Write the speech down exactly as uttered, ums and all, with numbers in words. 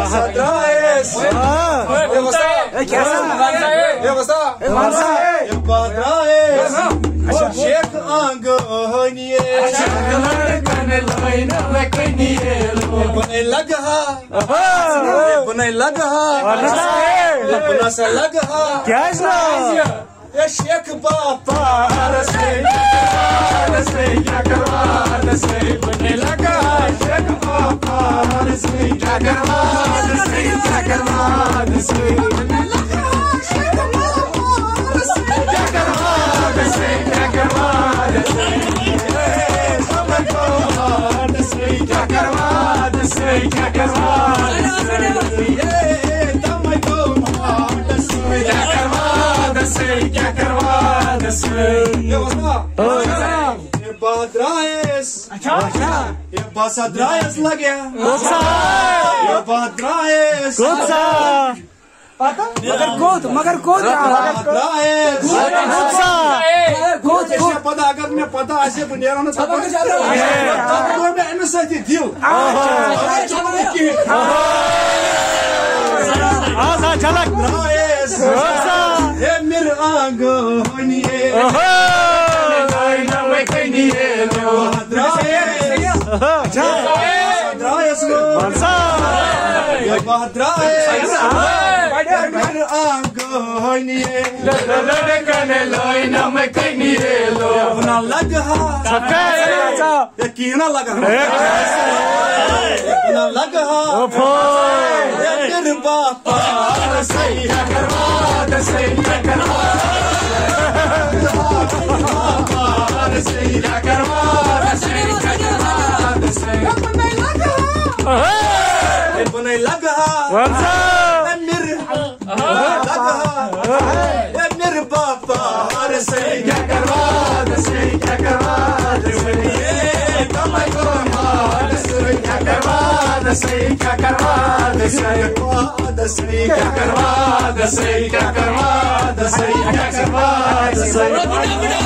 Atrás. Eu gostar? कैसा? Eu gostar? Eu pra trás. Chega angoniye. Bunai lagha. Bunai lagha. Bunai sa lagha. क्या इसका? ये शेख बापा रसे रसे क्या करवा रसे बनने लगा शेख बापा रसे क्या करवा रसे क्या करवा रसे बनने लगा शेख बापा रसे क्या करवा रसे क्या करवा रसे समझो रसे क्या करवा रसे क्या करवा क्या करवा दसे ये बता ये बादरायस अच्छा ये बादरायस लग गया कोसा ये बादरायस कोसा पता मगर कोत मगर कोत बादरायस कोसा कोत कोत पता अगर मैं पता ऐसे बुनियाद ना सब कुछ आता है तो मैं इन सच्ची दिल आजा झलक कोसा ये मेरे आंगोनिए बादरायस लो ये बादरायस मेरे आंगोनिए अपना लगा यकीना लगा अपना लगा मेरे बापा सही करवा सही करवा सही करवा बनने लगा मेरे लगा मेरे बापा सही क्या करवा सही क्या करवा कमाई को सही क्या करवा सही क्या करवा सही क्या करवा सही क्या करवा सही क्या करवा